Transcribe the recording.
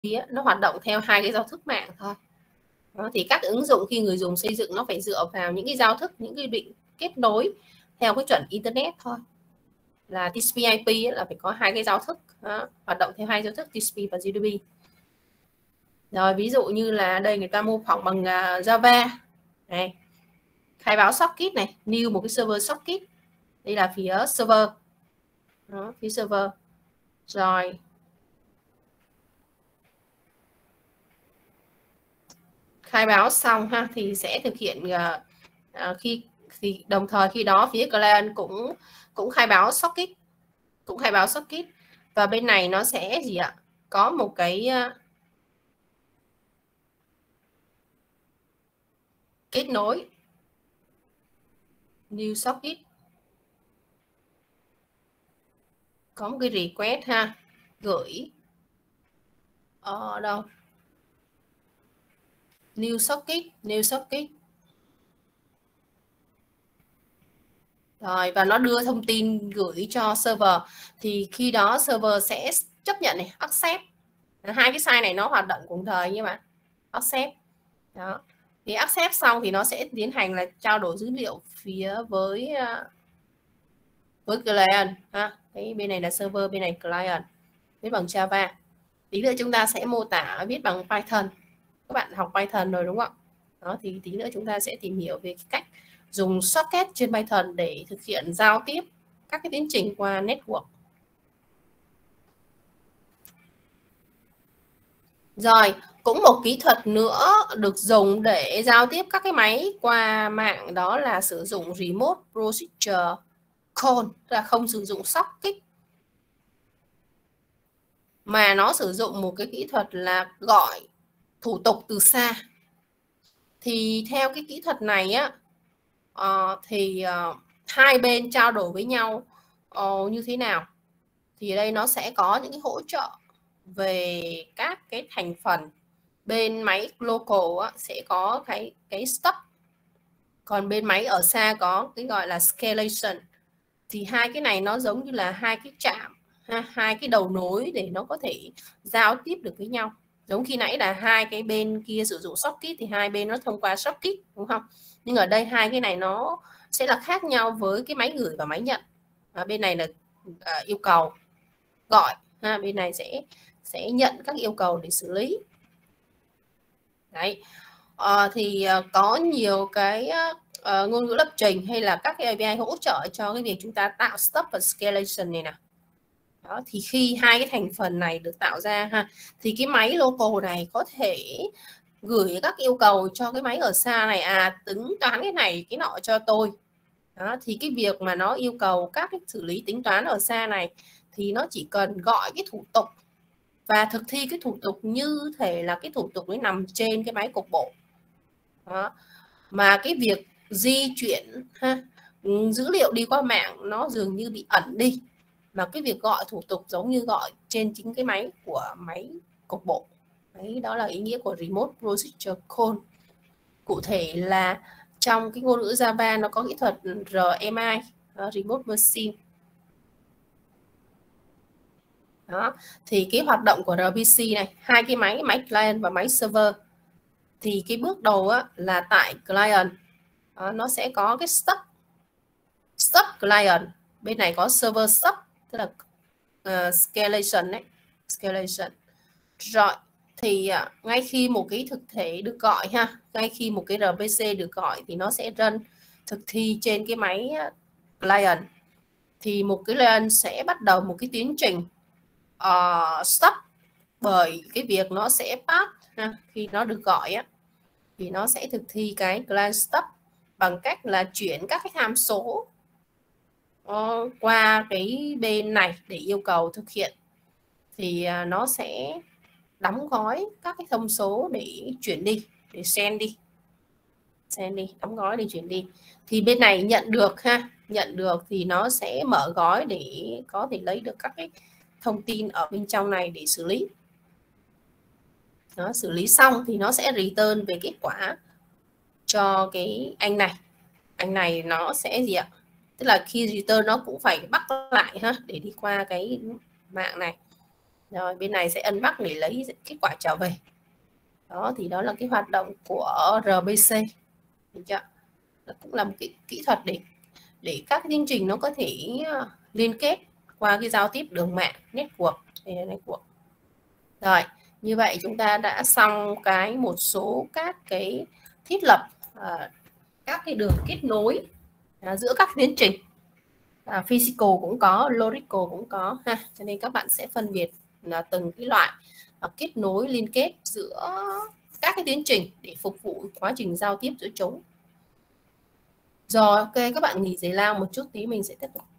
nó hoạt động theo hai cái giao thức mạng thôi. Đó, thì các ứng dụng khi người dùng xây dựng nó phải dựa vào những cái giao thức, những cái định kết nối theo cái chuẩn internet thôi. Là TCP/IP là phải có hai cái giao thức đó, hoạt động theo hai giao thức TCP và UDP. Rồi ví dụ như là đây người ta mô phỏng bằng Java này, khai báo socket này, new một cái server socket, đây là phía server đó, phía server. Rồi khai báo xong ha thì sẽ thực hiện khi thì đồng thời khi đó phía client cũng khai báo socket, và bên này nó sẽ gì ạ, có một cái kết nối new socket, có một cái request ha, gửi ở đâu, new socket rồi, và nó đưa thông tin gửi cho server, thì khi đó server sẽ chấp nhận này, accept, hai cái site này nó hoạt động cùng thời như mà accept đó. Thì accept xong thì nó sẽ tiến hành là trao đổi dữ liệu phía với client ha. Cái bên này là server, bên này client, viết bằng Java. Tí nữa chúng ta sẽ mô tả viết bằng Python, các bạn học Python rồi đúng không ạ? Đó, thì tí nữa chúng ta sẽ tìm hiểu về cái cách dùng socket trên Python để thực hiện giao tiếp các cái tiến trình qua network. Rồi, cũng một kỹ thuật nữa được dùng để giao tiếp các cái máy qua mạng, đó là sử dụng Remote Procedure Call, là không sử dụng socket mà nó sử dụng một cái kỹ thuật là gọi thủ tục từ xa. Thì theo cái kỹ thuật này á, hai bên trao đổi với nhau như thế nào, thì ở đây nó sẽ có những cái hỗ trợ về các cái thành phần. Bên máy local á, sẽ có cái stop, còn bên máy ở xa có cái gọi là escalation. Thì hai cái này nó giống như là hai cái chạm, hai cái đầu nối để nó có thể giao tiếp được với nhau. Giống khi nãy là hai cái bên kia sử dụng socket thì hai bên nó thông qua socket, đúng không? Nhưng ở đây hai cái này nó sẽ là khác nhau với cái máy gửi và máy nhận. Bên này là yêu cầu gọi, bên này sẽ nhận các yêu cầu để xử lý. Đấy. Thì có nhiều cái ngôn ngữ lập trình hay là các cái API hỗ trợ cho cái việc chúng ta tạo stop và escalation này nè. Đó, thì khi hai cái thành phần này được tạo ra ha, thì cái máy local này có thể gửi các yêu cầu cho cái máy ở xa này, tính toán cái này cái nọ cho tôi. Đó, thì cái việc mà nó yêu cầu các cái xử lý tính toán ở xa này thì nó chỉ cần gọi cái thủ tục và thực thi cái thủ tục như thể là cái thủ tục ấy nằm trên cái máy cục bộ. Đó. Mà cái việc di chuyển dữ liệu đi qua mạng nó dường như bị ẩn đi, mà cái việc gọi thủ tục giống như gọi trên chính cái máy của máy cục bộ. Đấy, đó là ý nghĩa của Remote Procedure Call. Cụ thể là trong cái ngôn ngữ Java nó có kỹ thuật RMI, Remote Machine. Đó, thì cái hoạt động của RPC này, hai cái máy client và máy server, thì cái bước đầu á, là tại client nó sẽ có cái stop client, bên này có server stop, tức là escalation đấy, escalation. Rồi thì ngay khi một cái thực thể được gọi ngay khi một cái RPC được gọi thì nó sẽ run thực thi trên cái máy client. Thì một cái client sẽ bắt đầu một cái tiến trình stop, bởi cái việc nó sẽ pass khi nó được gọi thì nó sẽ thực thi cái client stop bằng cách là chuyển các cái tham số qua cái bên này để yêu cầu thực hiện. Thì nó sẽ đóng gói các cái thông số để chuyển đi, để send đi, đóng gói để chuyển đi. Thì bên này nhận được thì nó sẽ mở gói để có thể lấy được các cái thông tin ở bên trong này để xử lý. Nó xử lý xong thì nó sẽ return về kết quả cho cái anh này nó sẽ gì ạ, tức là khi return nó cũng phải bắt lại để đi qua cái mạng này. Rồi bên này sẽ unbox để lấy kết quả trở về. Đó thì đó là cái hoạt động của RBC. Được chưa? Đó cũng là một cái kỹ thuật để các chương trình nó có thể liên kết qua cái giao tiếp đường mạng network. Rồi, như vậy chúng ta đã xong một số các cái thiết lập các cái đường kết nối giữa các tiến trình. Physical cũng có, logical cũng có ha. Cho nên các bạn sẽ phân biệt là từng cái loại kết nối liên kết giữa các cái tiến trình để phục vụ quá trình giao tiếp giữa chúng. Rồi, ok, các bạn nghỉ giải lao một chút tí mình sẽ tiếp tục.